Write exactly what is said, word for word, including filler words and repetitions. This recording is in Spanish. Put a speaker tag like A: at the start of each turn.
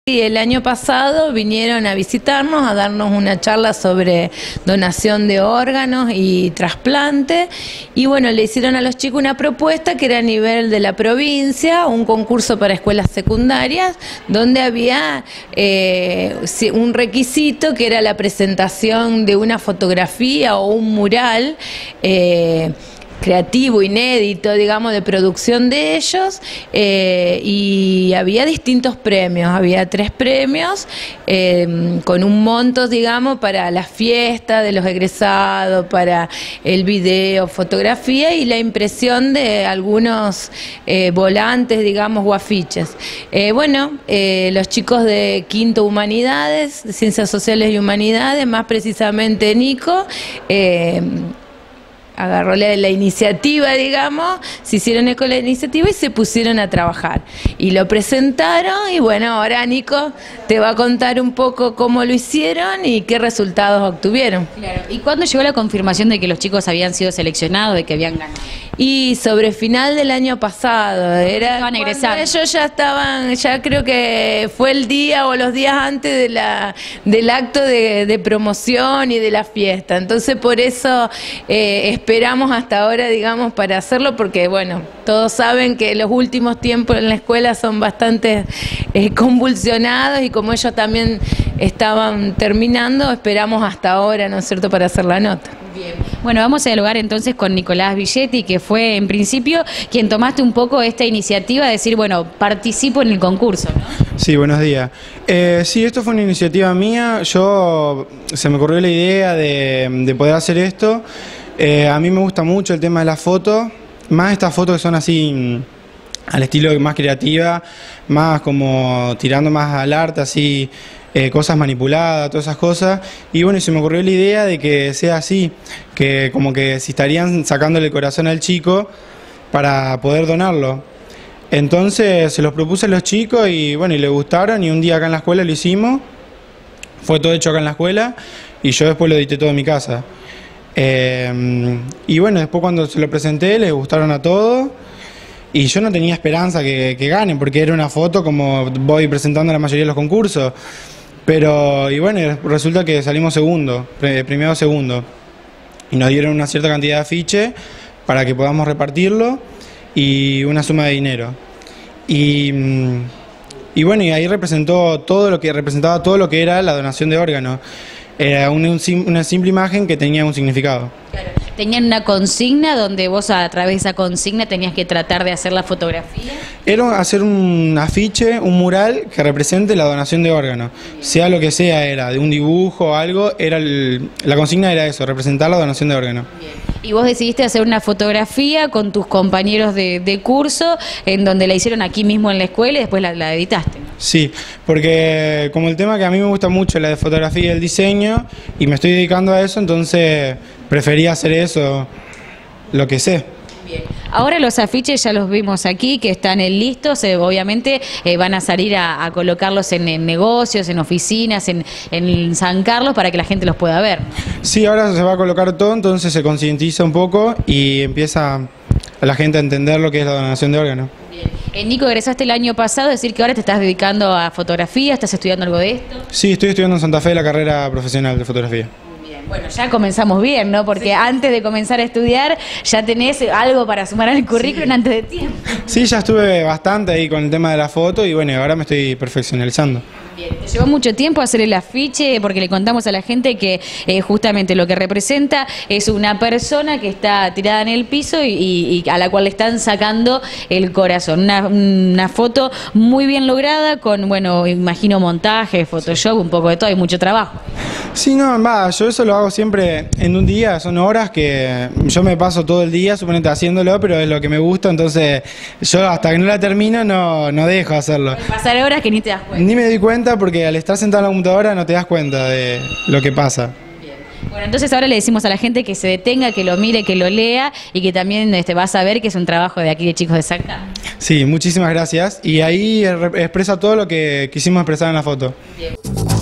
A: Sí, el año pasado vinieron a visitarnos, a darnos una charla sobre donación de órganos y trasplante, y bueno, le hicieron a los chicos una propuesta que era a nivel de la provincia, un concurso para escuelas secundarias, donde había eh, un requisito que era la presentación de una fotografía o un mural eh, creativo, inédito, digamos, de producción de ellos, eh, y había distintos premios, había tres premios eh, con un monto, digamos, para la fiesta de los egresados, para el video, fotografía y la impresión de algunos eh, volantes, digamos, o afiches. Eh, bueno, eh, los chicos de Quinto Humanidades, de Ciencias Sociales y Humanidades, más precisamente Nico, eh, agarró la, la iniciativa, digamos, se hicieron eco de la iniciativa y se pusieron a trabajar. Y lo presentaron y bueno, ahora Nico te va a contar un poco cómo lo hicieron y qué resultados obtuvieron.
B: Claro. ¿Y cuándo llegó la confirmación de que los chicos habían sido seleccionados, de que habían ganado?
A: Y sobre final del año pasado, era
B: Estaban egresando.
A: Ellos ya estaban, ya creo que fue el día o los días antes de la, del acto de, de promoción y de la fiesta. Entonces por eso eh, esperamos hasta ahora, digamos, para hacerlo, porque bueno, todos saben que los últimos tiempos en la escuela son bastante eh, convulsionados, y como ellos también estaban terminando, esperamos hasta ahora, ¿no es cierto?, para hacer la nota.
B: Bien. Bueno, vamos a dialogar entonces con Nicolás Villetti, que fue en principio quien tomaste un poco esta iniciativa de decir, bueno, participo en el concurso, ¿no?
C: Sí, buenos días. Eh, sí, esto fue una iniciativa mía. Yo, se me ocurrió la idea de, de poder hacer esto. Eh, a mí me gusta mucho el tema de las fotos, más estas fotos que son así al estilo más creativa, más como tirando más al arte, así eh, cosas manipuladas, todas esas cosas. Y bueno, se me ocurrió la idea de que sea así, que como que si estarían sacándole el corazón al chico para poder donarlo. Entonces se los propuse a los chicos y bueno, y les gustaron, y un día acá en la escuela lo hicimos, fue todo hecho acá en la escuela y yo después lo edité todo en mi casa. Eh, y bueno, después cuando se lo presenté les gustaron a todos y yo no tenía esperanza que, que ganen, porque era una foto como voy presentando en la mayoría de los concursos, pero y bueno, resulta que salimos segundo, primero segundo, y nos dieron una cierta cantidad de afiches para que podamos repartirlo y una suma de dinero, y, y bueno, y ahí representó todo lo que representaba todo lo que era la donación de órganos. Era una, una simple imagen que tenía un significado.
B: Claro. ¿Tenían una consigna donde vos a través de esa consigna tenías que tratar de hacer la fotografía?
C: Era hacer un afiche, un mural que represente la donación de órganos. Sea lo que sea, era de un dibujo o algo, era el, la consigna era eso, representar la donación de órganos.
B: Bien. Y vos decidiste hacer una fotografía con tus compañeros de, de curso, en donde la hicieron aquí mismo en la escuela y después la, la editaste, ¿no?
C: Sí, porque como el tema que a mí me gusta mucho, la de fotografía y el diseño, y me estoy dedicando a eso, entonces prefería hacer eso, lo que sé.
B: Bien. Ahora los afiches ya los vimos aquí, que están listos, eh, obviamente eh, van a salir a, a colocarlos en, en negocios, en oficinas, en, en San Carlos, para que la gente los pueda ver.
C: Sí, ahora se va a colocar todo, entonces se concientiza un poco y empieza a la gente a entender lo que es la donación de órganos.
B: Bien. Eh, Nico, egresaste el año pasado, es decir que ahora te estás dedicando a fotografía, ¿estás estudiando algo de esto?
C: Sí, estoy estudiando en Santa Fe la carrera profesional de fotografía.
B: Bueno, ya comenzamos bien, ¿no? Porque sí, antes de comenzar a estudiar ya tenés algo para sumar al currículum, sí, antes de tiempo.
C: Sí, ya estuve bastante ahí con el tema de la foto y bueno, ahora me estoy perfeccionalizando.
B: Bien. ¿Te llevó mucho tiempo hacer el afiche? Porque le contamos a la gente que eh, justamente lo que representa es una persona que está tirada en el piso y, y, y a la cual le están sacando el corazón. Una, una foto muy bien lograda con, bueno, imagino montaje, Photoshop, un poco de todo, hay mucho trabajo.
C: Sí, no, va, yo eso lo hago siempre en un día, son horas que yo me paso todo el día, suponete, haciéndolo, pero es lo que me gusta, entonces yo hasta que no la termino no, no dejo de hacerlo.
B: Pueden pasar horas que ni te das cuenta.
C: Ni me doy cuenta porque al estar sentado en la computadora no te das cuenta de lo que pasa.
B: Bien. Bueno, entonces ahora le decimos a la gente que se detenga, que lo mire, que lo lea y que también este, va a saber que es un trabajo de aquí de Chicos de San Carlos.
C: Sí, muchísimas gracias. Y ahí expresa todo lo que quisimos expresar en la foto.
B: Bien.